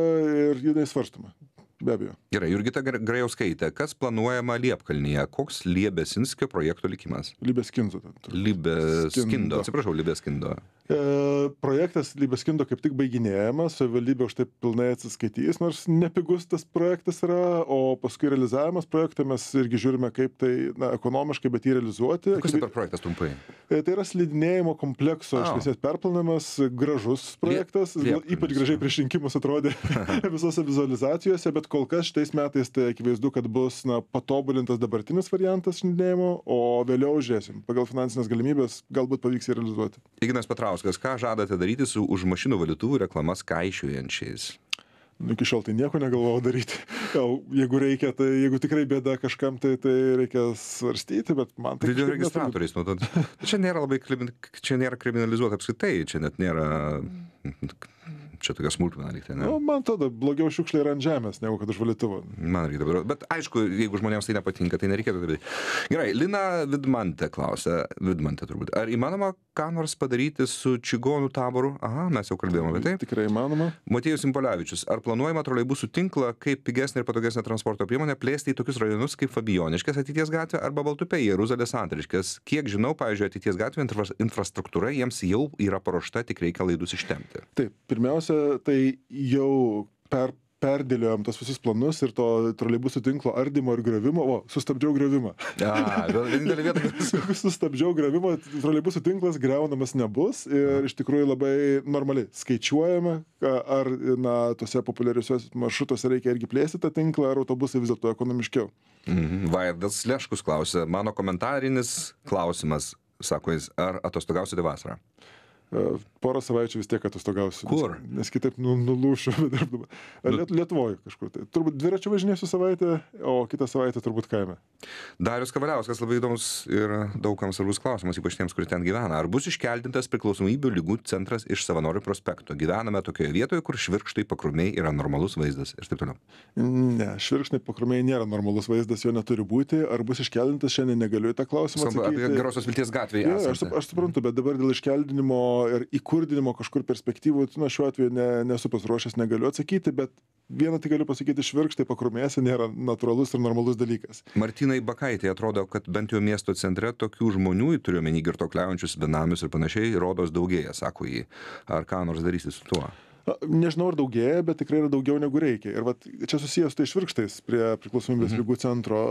ir jinai svarstoma. Be abejo. Gerai, Jurgita Grajauskaitė, kas planuojama Liepkalnyje? Koks Liebesinskio projekto likimas? Liebeskindo. Liebeskindo, atsiprašau, Liebeskindo. Projektas Libeskindo kaip tik baiginėjamas, savivaldybė už tai pilnai atsiskaitys, nors nepigus tas projektas yra, o paskui realizavimas projektą mes irgi žiūrime, kaip tai na, ekonomiškai, bet jį realizuoti. Kas tai per projektas trumpai? Tai yra slidinėjimo komplekso Oh. išviesės perplanamas, gražus projektas, Liep- ypač gražiai prieš rinkimus atrodė visose vizualizacijose, bet kol kas šitais metais tai akivaizdu, kad bus na, patobulintas dabartinis variantas slidinėjimo, o vėliau žiūrėsim. Pagal finansinės galimybės galbūt pavyks jį realizuoti. Ignas Petrauskas, ką žadate daryti su už mašinų valytuvų reklamas kaišiojančiais? Nu, iki šiol tai nieko negalvojau daryti. Gal, jeigu reikia, tai jeigu tikrai bėda kažkam, tai, tai reikia svarstyti, bet man tai... Video kažkaip registratoriais, nu, tad- čia nėra labai, krimin- čia nėra kriminalizuota apskritai, čia net nėra, čia tokia smulkmena lygtai, ne? Nu, man tada blogiau šiukšlė yra ant žemės, negu kad už valytuvą. Man reikia dabar, bet aišku, jeigu žmonėms tai nepatinka, tai nereikėtų daryti. Gerai, Lina Vidmantė klausia, Vidmantė turbūt, ar įmanoma ką nors padaryti su čigonų taboru? Aha, mes jau kalbėjome apie tai. Tikrai įmanoma. Motiejus Impolevičius, ar planuojama troleibusų tinklą kaip pigesnė ir patogesnė transporto priemonė plėsti į tokius rajonus kaip Fabijoniškės ateities gatvė arba Baltupė, Jeruzalės Santariškės? Kiek žinau, pavyzdžiui, ateities gatvė infra infrastruktūra jiems jau yra paruošta, tik reikia laidus ištempti. Taip, pirmiausia, tai jau per, perdėliojom tos visus planus ir to troleibusų tinklo ardymo ir griovimo, o, sustabdžiau griovimą. A, vienintelė vieta. Sustabdžiau griovimą, troleibusų tinklas griaunamas nebus ir iš tikrųjų labai normaliai skaičiuojame, ar na, tose populiariuose maršrutuose reikia irgi plėsti tą tinklą, ar autobusai vis dėlto ekonomiškiau. Mhm. Vairdas Leškus klausia, mano komentarinis klausimas, sako jis, ar atostogausite vasarą? Porą savaičių vis tiek atostogausiu. Kur? Nes, nes kitaip nu, nulūšiu. Liet, Lietuvoje kažkur. Tai. Turbūt dviračiu važinėsiu savaitę, o kitą savaitę turbūt kaime. Darius Kavaliauskas, labai įdomus ir daugam svarbus klausimas, ypač tiems, kurie ten gyvena. Ar bus iškeldintas priklausomybių lygų centras iš Savanorių prospekto? Gyvename tokioje vietoje, kur švirkštai pakrumiai yra normalus vaizdas ir taip toliau. Ne, švirkštai pakrumiai nėra normalus vaizdas, jo neturi būti. Ar bus iškeldintas, šiandien negaliu į tą klausimą Skamba atsakyti. apie Gerosios Vilties gatvėje. Ja, aš, sup- aš suprantu, bet dabar dėl iškeldinimo ir įkurdinimo kažkur perspektyvų, na, šiuo atveju ne, nesu pasiruošęs, negaliu atsakyti, bet vieną tai galiu pasakyti, švirkštai pakrumėse nėra natūralus ir normalus dalykas. Martynai Bakaitė, atrodo, kad bent jau miesto centre tokių žmonių, turiuomenį girtuokliaujančius benamius ir panašiai, rodos daugėja, sako jį. Ar ką nors darysi su tuo? Na, nežinau, ar daugėja, bet tikrai yra daugiau negu reikia. Ir vat, čia susijęs su tai švirkštais prie priklausomybės Mhm. lygų centro.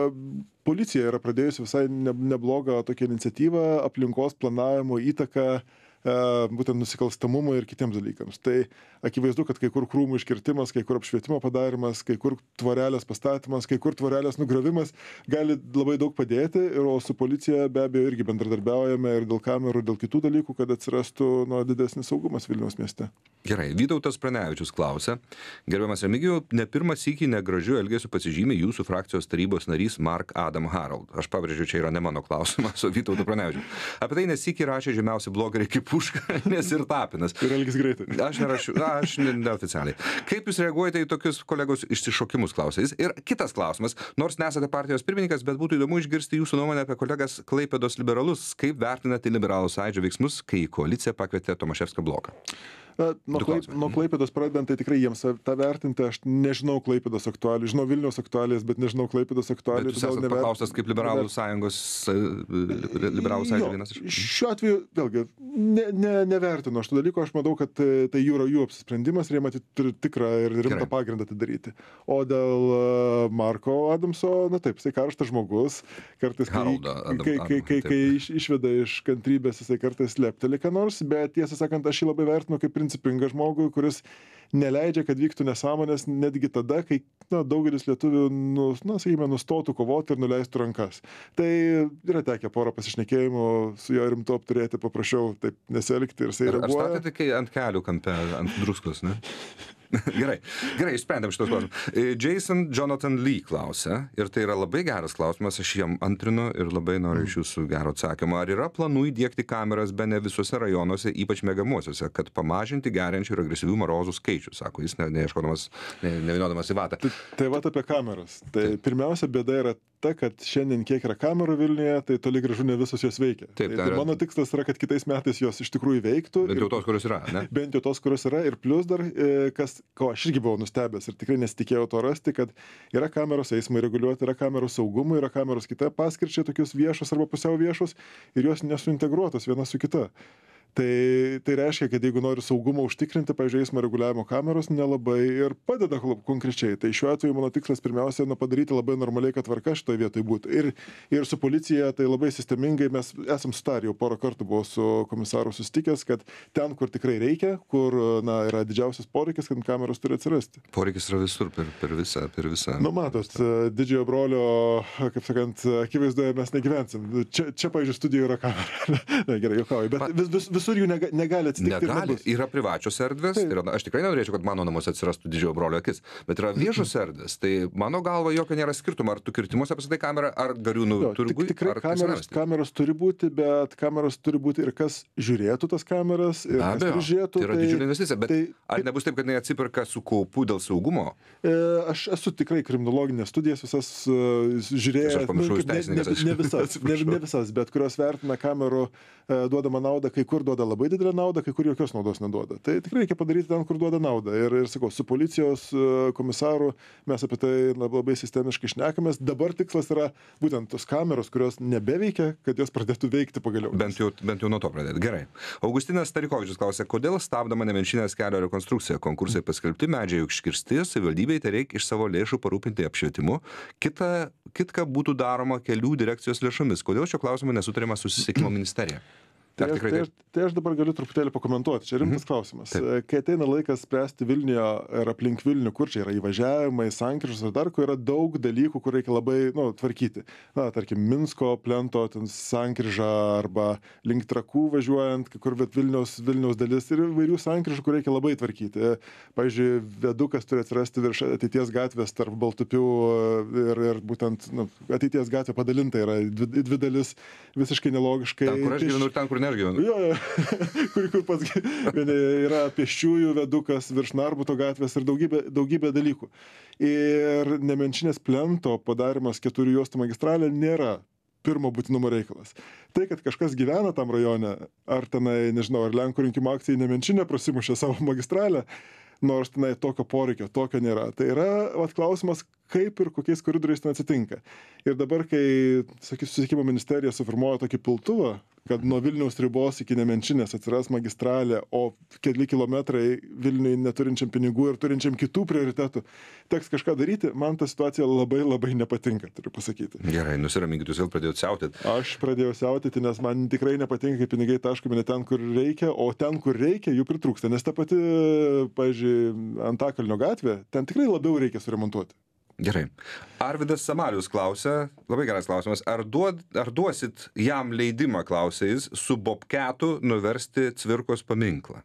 Policija yra pradėjusi visai ne- neblogą tokią iniciatyvą aplinkos planavimo įtaką e, būtent nusikalstamumo ir kitiems dalykams. Tai akivaizdu, kad kai kur krūmų iškirtimas, kai kur apšvietimo padarimas, kai kur tvorelės pastatymas, kai kur tvorelės nugriovimas gali labai daug padėti, ir o su policija be abejo irgi bendradarbiaujame ir dėl kamerų, ir dėl kitų dalykų, kad atsirastų nu, didesnis saugumas Vilniaus mieste. Gerai, Vytautas Pranevičius klausia, gerbiamas Remigijau, ne pirmą sykį negražiu elgesiu pasižymė jūsų frakcijos tarybos narys Mark Adam Harold. Aš pabrėžiu, čia yra ne mano klausimas, o Vytauto Pranevičius. Apie tai nesykį rašė žymiausi blogeriai kaip Puška, nes ir Tapinas. Ir elgis greitai. Aš nerašiu, na, aš ne- neoficialiai. Kaip jūs reaguojate į tokius kolegos išsišokimus, klausia jis? Ir kitas klausimas, nors nesate partijos pirmininkas, bet būtų įdomu išgirsti jūsų nuomonę apie kolegas Klaipėdos liberalus. Kaip vertinate liberalų sąjūdžio veiksmus, kai į koaliciją pakvietė Tomaševskio bloką? Na, nuo, Du Klaip, klausimai. nuo Klaipėdos pradedant, tai tikrai jiems tą vertinti, aš nežinau Klaipėdos aktualijų, žinau Vilniaus aktualijas, bet nežinau Klaipėdos Bet aktualijų. jūs esate paklaustas kaip liberalų sąjungos, e, liberalų sąjūdžio vienas iš... Šiuo atveju, vėlgi, ne, ne, nevertinu aš tų dalykų, aš manau, kad e, tai jų yra jų apsisprendimas ir jie matyt turi tikrą ir rimtą Gerai. pagrindą tai daryti. O dėl e, Marko Adamso, na taip, jisai karštas žmogus, kartais kai, Haroldo Adam- kai, kai, kai, Adam, kai iš, išveda iš kantrybės, jisai kartais lepteli ką nors, bet tiesą sakant, aš jį labai vertinu kaip principingą žmogų, kuris neleidžia, kad vyktų nesąmonės netgi tada, kai na, daugelis lietuvių nu, na, sakykime, nustotų kovoti ir nuleistų rankas. Tai yra tekę porą pasišnekėjimų su juo rimtu apturėti, paprašiau taip nesielgti ir jisai Ar, ar reaguoja. statėte kai ant kelių kampe, ant druskos, ne? Gerai, gerai, išsprendėm šitos klausimus. E, Jason Jonathan Lee klausia, ir tai yra labai geras klausimas, aš jam antrinu ir labai noriu iš jūsų gero atsakymo. Ar yra planų įdiegti kameras bene visuose rajonuose, ypač miegamuosiuose, kad pamažinti geriančių ir agresyvių marozų skaičių, sako jis, ne, neieškodamas, ne, neviniodamas į vatą. Tai, tai va apie kameras. Tai pirmiausia bėda yra ta, kad šiandien kiek yra kamerų Vilniuje, tai toli gražu ne visos jos veikia. Taip, tai, tai tai yra- mano tikslas yra, kad kitais metais jos iš tikrųjų veiktų. Bent ir- jau tos, kurios yra, ne? Bent jau tos, kurios yra. Ir plus dar, e, kas, ko aš irgi buvau nustebęs ir tikrai nesitikėjau to rasti, kad yra kameros eismai reguliuoti, yra kameros saugumui, yra kameros kita paskirčiai, tokios viešos arba pusiau viešos, ir jos nesuintegruotos viena su kita. Tai, tai reiškia, kad jeigu nori saugumą užtikrinti, pavyzdžiui, eismo reguliavimo kameros nelabai ir padeda konkrečiai. Tai šiuo atveju mano tikslas pirmiausia, na, padaryti labai normaliai, kad tvarka šitoje vietoje būtų. Ir, ir su policija tai labai sistemingai mes esam sutarę, jau porą kartų buvau su komisaru susitikęs, kad ten, kur tikrai reikia, kur, na, yra didžiausias poreikis, kad kameros turi atsirasti. Poreikis yra visur, per, per visą, per visą. Nu, matot, didžiojo brolio, kaip sakant, akivaizdoje mes negyvensim. Čia, čia pavyzdžiui, studijoje yra kamera. Na, gerai, juokauju, bet vis, vis, visur jų nega, negali atsitikti. Negali. Yra privačios erdvės. Yra, aš tikrai nenorėčiau, kad mano namuose atsirastų didžiojo brolio akis, bet yra viešos erdvės. Tai mano galva jokio nėra skirtumo, ar tu kirtimuose pasitai kamerą, ar gariūnų turgui. Tik, tikrai kameros, kameros turi būti, bet kameros turi būti ir kas žiūrėtų tas kameras, ir kas prižiūrėtų. Tai yra tai, didžiulė investicija, bet tai, ar nebus taip, kad neatsiperka su kaupu dėl saugumo? E, aš esu tikrai kriminologinės studijas visas uh, žiūrėjęs. Aš pamiršau iš teisininkas. Ne, ne, ne, visas, ne, ne visas, bet kurios vertina kamerų uh, duodama naudą, kai kur duoda labai didelę naudą, kai kur jokios naudos neduoda. Tai tikrai reikia padaryti ten, kur duoda naudą. Ir, ir sakau, su policijos uh, komisaru mes apie tai labai sistemiškai šnekamės. Dabar tikslas yra būtent tos kameros, kurios nebeveikia, kad jos pradėtų veikti pagaliau. Bent jau, bent jau nuo to pradėti. Gerai. Augustinas Starikovičius klausė, kodėl stabdoma Nemenčinės kelio rekonstrukcija? Konkursai paskelbti, medžiai iškirsti, savivaldybei tai reikia iš savo lėšų parūpinti apšvietimu. Kita, kitka būtų daroma kelių direkcijos lėšomis. Kodėl šio klausimo nesutarima susisiekimo ministerija? Tai aš, tai, aš, tai aš dabar galiu truputėlį pakomentuoti. Čia rimtas mm-hmm. klausimas. Taip. Kai ateina laikas spręsti Vilniuje ir aplink Vilnių, kur čia yra įvažiavimai, sankryžos ir dar, kur yra daug dalykų, kur reikia labai, nu, tvarkyti. Na, tarkim, Minsko plento sankryža arba link Trakų važiuojant, kur Vilniaus, Vilniaus dalis ir įvairių sankryžų, kur reikia labai tvarkyti. Pavyzdžiui, viadukas turi atsirasti virš ateities gatvės tarp Baltupių ir, ir būtent, nu, ateities gatvė padalinta yra dvi, dvi dalis visiškai nelogiškai. Ten, kur aš gyvenu ir ten, kur ne. Jo, jo. kur, kur pats yra pėsčiųjų vedukas virš Narbuto gatvės ir daugybė, daugybė dalykų. Ir Nemenčinės plento padarimas keturių juostų magistralė nėra pirmo būtinumo reikalas. Tai, kad kažkas gyvena tam rajone, ar tenai, nežinau, ar Lenkų rinkimų akcijai Nemenčinė prasimušė savo magistralę, nors tenai tokio poreikio, tokio nėra. Tai yra vat, klausimas, kaip ir kokiais koridoriais ten atsitinka. Ir dabar, kai, sakysiu, susisiekimo ministerija suformuoja tokį piltuvą, kad nuo Vilniaus ribos iki Nemenčinės atsiras magistralė, o keli kilometrai Vilniui neturinčiam pinigų ir turinčiam kitų prioritetų, teks kažką daryti, man ta situacija labai labai nepatinka, turiu pasakyti. Gerai, nusiraminkit, jūs vėl pradėjot siautyti. Aš pradėjau siautyti, nes man tikrai nepatinka, kai pinigai taškomi ne ten, kur reikia, o ten, kur reikia, jų pritrūksta. Nes ta pati, pavyzdžiui, Antakalnio gatvė, ten tikrai labiau reikia suremontuoti. Gerai. Arvydas Samalius klausia, labai geras klausimas, ar, duod, ar duosit jam leidimą, klausė jis, su Bobketu nuversti Cvirkos paminklą?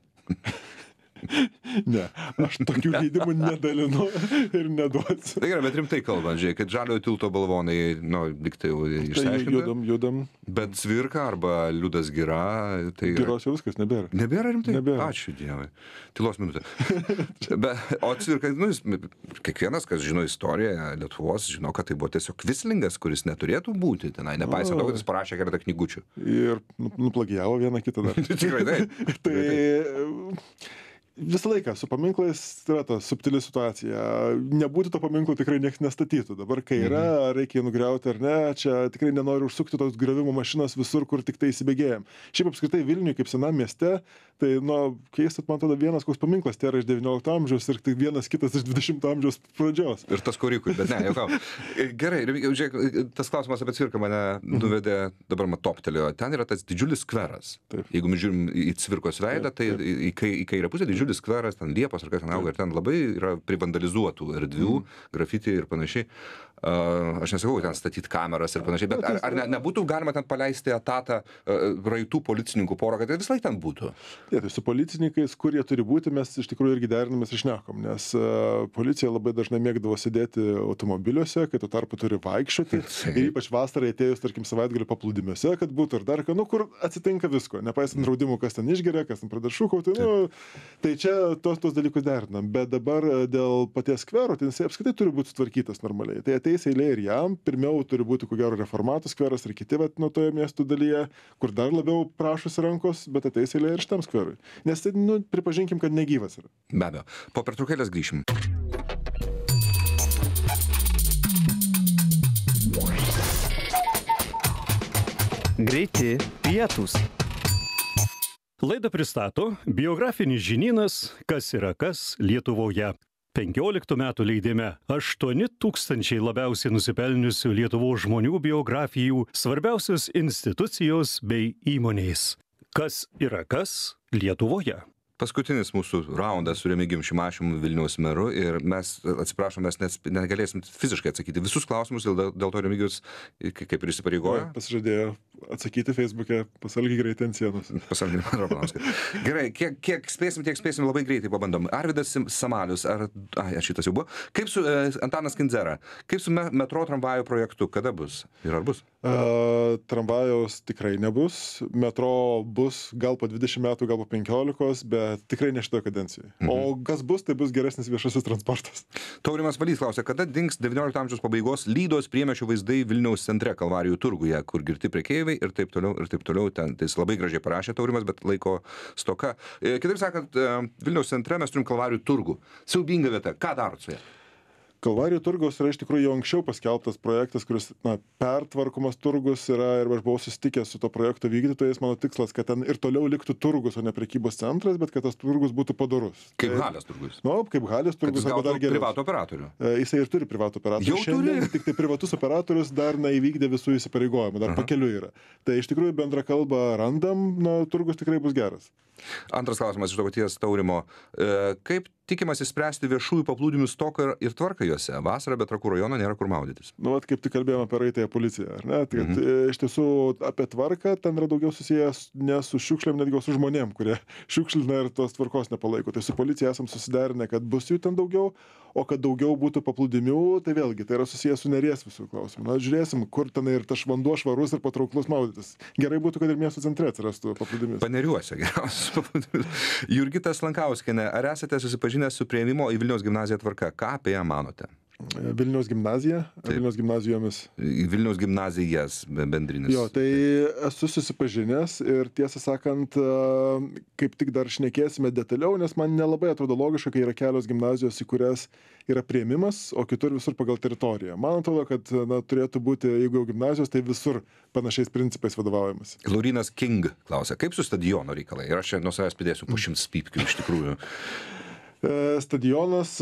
Ne, aš tokių leidimų nedalinu ir neduosiu. Tai gerai, bet rimtai kalbant, žiūrėk, kad Žaliojo tilto balvonai, nu, liktai jau išsiaiškinta. Tai judam, judam. Bet Cvirka arba Liudas Gira, tai... Giros jau viskas, nebėra. Nebėra rimtai? Nebėra. Ačiū Dievui. Tylos minutė. Be, o Cvirka, nu, jis, kiekvienas, kas žino istoriją Lietuvos, žino, kad tai buvo tiesiog Vislingas, kuris neturėtų būti tenai, nepaisant to, kad jis parašė keletą knygučių. Ir nuplagijavo vieną kitą dar. Tikrai taip. Tai... Visą laiką su paminklais yra ta subtili situacija. Nebūtų to paminklo tikrai niekas nestatytų. Dabar, kai yra, reikia nugriauti ar ne, čia tikrai nenoriu užsukti tos griovimo mašinos visur, kur tik tai įsibėgėjom. Šiaip apskritai Vilniui kaip senam mieste, tai, nu, keistat, man tada vienas koks paminklas, tai yra iš devyniolikto amžiaus ir tik vienas kitas iš dvidešimto amžiaus pradžios. Ir tas korikui, bet ne, jau gerai, žiūrėk, tas klausimas apie Cvirką mane nuvedė, dabar man toptelėjo. Ten yra tas didžiulis skveras. Taip. Jeigu mes žiūrim į Cvirkos veidą, tai į, į kairę pusę didžiulis skveras, ten liepos ar kas ten auga, ir ten labai yra privandalizuotų erdvių, mm. grafiti ir panašiai. Uh, aš nesakau, ten statyti kameras ir panašiai, bet ar, ar ne, nebūtų galima ten paleisti etatą uh, raitų policininkų porą, kad visą laiką ten būtų? Ja, tai su policininkais, kur jie turi būti, mes iš tikrųjų irgi derinamės išnekom, nes uh, policija labai dažnai mėgdavo sėdėti automobiliuose, kai tuo tarpu turi vaikščioti, ir ypač vasarai atėjus, tarkim, savaitgalį paplūdimiuose, kad būtų ir dar, nu, kur atsitinka visko, nepaisant draudimų, kas ten išgeria, kas ten pradeda šūkauti, nu, tai čia tos, tos dalykus derinam, bet dabar dėl paties skvero, tai jis apskritai turi būti sutvarkytas normaliai. Tai ateis eilė ir jam, pirmiau turi būti ko gero reformatų skveras ir kiti, vat, nuo toje miestų dalyje, kur dar labiau prašosi rankos, bet ateis eilė ir šitam skverui. Nes tai, nu, pripažinkim, kad negyvas yra. Be abejo. Po pertraukėlės grįšim. Greiti pietūs. Laidą pristato biografinis žinynas Kas yra kas Lietuvoje. penkioliktų metų leidime aštuoni tūkstančiai labiausiai nusipelniusių Lietuvos žmonių biografijų, svarbiausios institucijos bei įmonės. Kas yra kas Lietuvoje? Paskutinis mūsų raundas su Remigijum Šimašium Vilniaus meru ir mes, atsiprašom, mes net negalėsim fiziškai atsakyti visus klausimus, dėl, dėl to Remigijus, kaip ir įsipareigojo. Pasižadėjo atsakyti Facebook'e, pasalgi greitai ant sienos. Pasalgi, Ramanauskas. Gerai, kiek, kiek spėsim, tiek spėsim, labai greitai pabandom. Arvydas Samalius, ar, ai, šitas jau buvo. Kaip su e, Antanas Kindzera, kaip su me, metro tramvajų projektu, kada bus ir ar bus? Uh, tramvajaus tikrai nebus, metro bus gal po dvidešimt metų, gal po penkiolikos, bet tikrai ne šitoje kadencijoje. Mhm. O kas bus, tai bus geresnis viešasis transportas. Taurimas Valys klausia, kada dings devyniolikto amžiaus pabaigos Lydos priemiesčių vaizdai Vilniaus centre Kalvarijų turguje, kur girti prekeiviai ir taip toliau, ir taip toliau. Ten, tai jis labai gražiai parašė Taurimas, bet laiko stoka. E, kitaip sakant, Vilniaus centre mes turim Kalvarijų turgų. Siaubinga vieta. Ką darot su ja? Kalvarijų turgaus yra iš tikrųjų jau anksčiau paskelbtas projektas, kuris, na, pertvarkomas turgus yra ir aš buvau susitikęs su to projekto vykdytojais. Mano tikslas, kad ten ir toliau liktų turgus, o ne prekybos centras, bet kad tas turgus būtų padorus. Kaip tai, Halės turgus. Nu, kaip Halės turgus, arba dar geriau. Privatų operatorių. E, jisai ir turi privatų operatorių. Jau Šiandien turi? tik tai privatus operatorius dar neįvykdė visų įsipareigojimų, dar pakeliui yra. Tai iš tikrųjų bendrą kalbą randam, na, turgus tikrai bus geras. Antras klausimas iš to paties Taurimo. E, kaip tikimasi spręsti viešųjų paplūdimių stoką ir tvarką juose? Vasarą be Trakų rajono nėra kur maudytis. Nu, vat kaip tik kalbėjome apie raitąją policiją, ar ne? Tai, kad, Mhm. e, iš tiesų apie tvarką ten yra daugiau susijęs ne su šiukšlėm, netgi su žmonėm, kurie šiukšlina ir tos tvarkos nepalaiko. Tai su policija esam susiderinę, kad bus jų ten daugiau, o kad daugiau būtų paplūdimių, tai vėlgi tai yra susijęs su Neries visų klausimų. Na, žiūrėsim, kur ten ir tas vanduo švarus ir patrauklus maudytis. Gerai būtų, kad ir miesto centre atsirastų paplūdimis. Paneriuose geriausias paplūdimis. Jurgita Slankauskienė, ar esate susipažinę su priėmimo į Vilniaus gimnaziją tvarka? Ką apie ją manote? Vilniaus gimnazija, Vilniaus gimnazijomis. Vilniaus gimnazijas bendrinis. Jo, tai esu susipažinęs ir tiesą sakant, kaip tik dar šnekėsime detaliau, nes man nelabai atrodo logiška, kai yra kelios gimnazijos, į kurias yra priėmimas, o kitur visur pagal teritoriją. Man atrodo, kad na, turėtų būti, jeigu jau gimnazijos, tai visur panašiais principais vadovaujamas. Laurinas King klausia, kaip su stadiono reikalai? Ir aš čia nuo savęs pridėsiu po šimts pypkių iš tikrųjų. Stadionas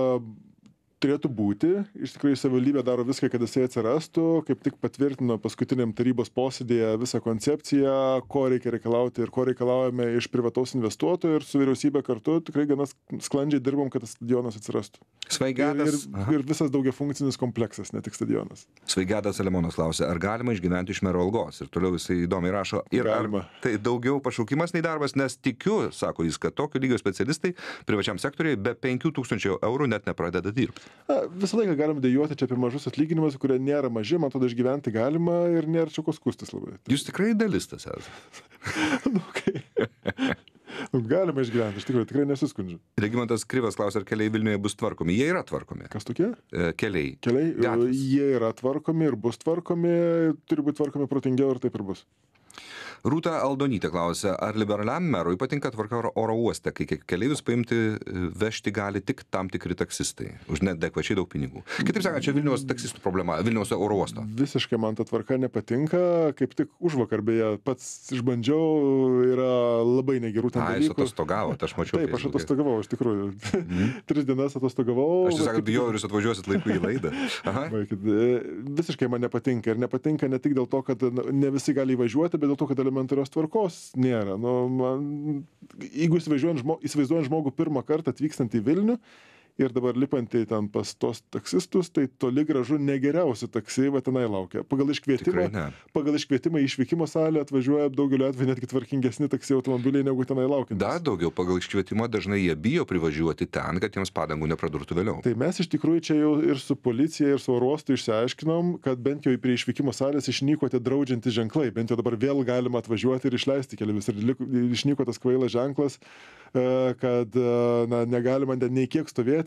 turėtų būti. Iš tikrųjų, savivaldybė daro viską, kad jisai atsirastų. Kaip tik patvirtino paskutiniam tarybos posėdėje visą koncepciją, ko reikia reikalauti ir ko reikalaujame iš privataus investuotojo ir su vyriausybė kartu tikrai gana sklandžiai dirbom, kad tas stadionas atsirastų. Svaigadas. Ir, ir, ir visas daugiafunkcinis kompleksas, ne tik stadionas. Svaigadas Selemonas klausia, ar galima išgyventi iš mero algos? Ir toliau jisai įdomiai rašo. Ir Galima. Ar tai daugiau pašaukimas nei darbas, nes tikiu, sako jis, kad tokio lygio specialistai privačiam sektoriui be penkių tūkstančių eurų net nepradeda dirbti. Na, visą laiką galim dejuoti čia apie mažus atlyginimus, kurie nėra maži, man tada išgyventi galima ir nėra čia ko skustis labai. Jūs tikrai idealistas esate. nu, kai... nu, galima išgyventi, iš tikrųjų, tikrai nesuskundžiu. Regimantas Krivas klausia, ar keliai Vilniuje bus tvarkomi. Jie yra tvarkomi. Kas tokie? E, keliai. Keliai, Gatvės. jie yra tvarkomi ir bus tvarkomi, turi būti tvarkomi protingiau ir taip ir bus. Rūta Aldonytė klausia, ar liberaliam merui patinka tvarka oro uoste, kai keleivius paimti vežti gali tik tam tikri taksistai už neadekvačiai daug pinigų. Kitaip sakant, čia Vilniaus taksistų problema, Vilniaus oro uosto. Visiškai man ta tvarka nepatinka, kaip tik užvakar beje pats išbandžiau, yra labai negerų ten A, jūs dalykų. atostogavot, aš mačiau. Taip, aš Facebook'e. atostogavau, iš tikrųjų. Mhm. Tris dienas atostogavau. Aš tiesiog bijau, ir jūs atvažiuosit laiku į laidą. Aha. Vaikit, e, visiškai man nepatinka ir nepatinka ne tik dėl to, kad na, ne visi gali įvažiuoti, bet dėl to, kad elementarios tvarkos nėra. Nu, man, jeigu įsivaizduojant žmogų, įsivaizduojant žmogų pirmą kartą atvykstant į Vilnių ir dabar lipantį ten pas tos taksistus, tai toli gražu negeriausi taksiai va tenai laukia. Pagal iškvietimą, Tikrai ne. pagal iškvietimą į išvykimo salę atvažiuoja daugeliu atveju netgi tvarkingesni taksi automobiliai negu tenai laukia. Dar daugiau pagal iškvietimą dažnai jie bijo privažiuoti ten, kad jiems padangų nepradurtų vėliau. Tai mes iš tikrųjų čia jau ir su policija, ir su oro uostu išsiaiškinom, kad bent jau prie išvykimo salės išnyko tie draudžiantys ženklai. Bent jau dabar vėl galima atvažiuoti ir išleisti keleivius. Ir liko, išnyko tas kvailas ženklas, kad na, negalima nei kiek stovėti,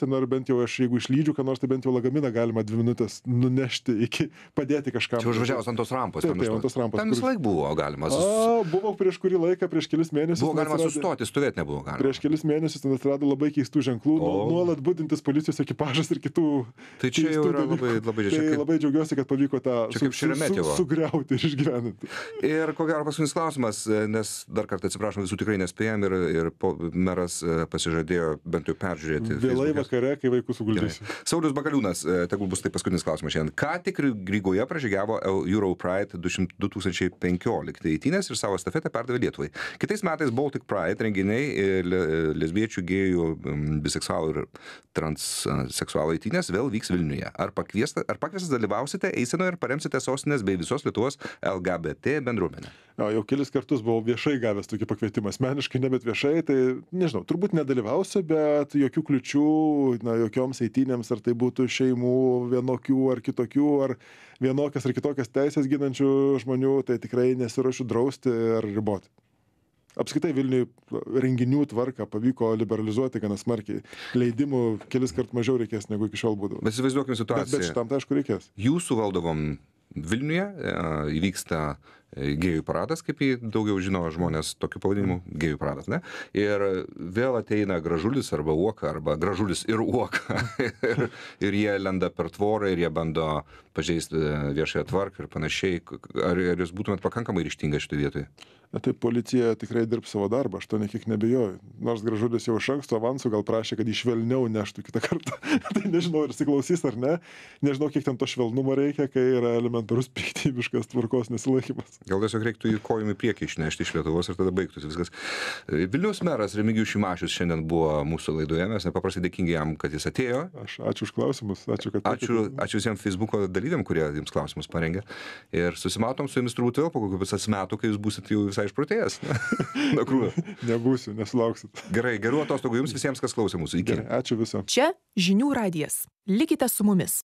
ten ar bent jau aš, jeigu išlydžiu, ką nors, tai bent jau lagaminą galima dvi minutės nunešti iki padėti kažkam. Čia užvažiavus ant tos rampos. Taip, taip, ant tos rampos. Ten visą laiką buvo galima. Sus... A, buvo prieš kurį laiką, prieš kelis mėnesius. Buvo galima atsiradė... sustoti, stovėti nebuvo galima. Prieš kelis mėnesius ten atsirado labai keistų ženklų, o... nuolat budintis policijos ekipažas ir kitų. Tai čia jau yra labai, labai, tai kaip... labai džiaugiuosi, kad pavyko tą su, su, su, sugriauti ir išgyveninti. Ir ko gero paskutinis klausimas, nes dar kartą atsiprašom, visų tikrai nespėjom ir, ir po, meras pasižadėjo bent jau peržiūrėti. Vėlai vakare, kai vaikus suguldysiu. Saulius Bakaliūnas, tegul bus tai paskutinis klausimas šiandien. Ką tik Rygoje pražygiavo Euro Pride du tūkstančiai penkiolikti eitynės ir savo estafetę perdavė Lietuvai. Kitais metais Baltic Pride renginiai lesbiečių, gėjų, biseksualų ir transseksualų eitynės vėl vyks Vilniuje. Ar pakviestas, ar pakviestas dalyvausite eisenoje ir paremsite sostinės bei visos Lietuvos L G B T bendruomenę? Jo, jau kelis kartus buvau viešai gavęs tokį pakvietimą, asmeniškai, ne bet viešai, tai nežinau, turbūt nedalyvausiu, bet jokių kliučių, na, jokioms eitynėms, ar tai būtų šeimų vienokių ar kitokių, ar vienokias ar kitokias teisės ginančių žmonių, tai tikrai nesiruošiu drausti ar riboti. Apskritai Vilniui renginių tvarką pavyko liberalizuoti gana smarkiai. Leidimų kelis kart mažiau reikės, negu iki šiol būdavo. Bet įsivaizduokime situaciją. Bet, bet šitam tai aišku reikės. Jūsų valdovom Vilniuje įvyksta gėjų paradas, kaip jį daugiau žino žmonės tokiu pavadinimu, gėjų paradas, ne? Ir vėl ateina gražulis arba uoka, arba gražulis ir uoka. ir, ir jie lenda per tvorą ir jie bando pažeisti viešąją tvarką ir panašiai. Ar, ar jūs būtumėt pakankamai ryžtinga šitoje vietoje? Na, tai policija tikrai dirbs savo darbą, aš to nekiek nebejoju. Nors gražulis jau iš anksto avansų gal prašė, kad jį švelniau neštų kitą kartą. Tai nežinau, ar įsiklausys ar ne. Nežinau, kiek ten to švelnumo reikia, kai yra elementarus piktybiškas tvarkos nesilaikymas. Gal tiesiog reiktų į kojų į priekį išnešti iš Lietuvos ir tada baigtųsi viskas. Vilniaus meras Remigijus Šimašius šiandien buvo mūsų laidoje, mes nepaprastai dėkingi jam, kad jis atėjo. Aš ačiū už klausimus, ačiū, kad ačiū, ačiū visiems Facebooko dalyviam, kurie jums klausimus parengė. Ir susimatom su jumis turbūt vėl po kokių visas metų, kai jūs būsit jau visai išprotėjęs. Na, krūvė. Nebūsiu, nesulauksit. Gerai, gerų atostogų jums visiems, kas klausė mūsų. Iki. Gerai, ačiū viso. Čia Žinių radijas. Likite su mumis.